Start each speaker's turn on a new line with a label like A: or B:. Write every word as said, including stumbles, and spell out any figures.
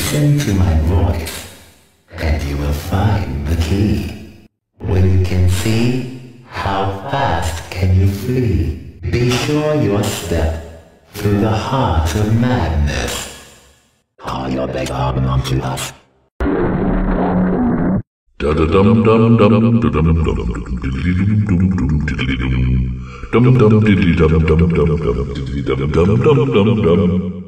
A: Listen to my voice, and you will find the key. When you can see, how fast can you flee? Be sure your step through the heart of madness. Call your big arm onto us.
B: Da da dum dum dum dum dum dum diddly dum dum dum diddly dum dum dum diddly dum dum dum dum diddly dum dum dum dum dum.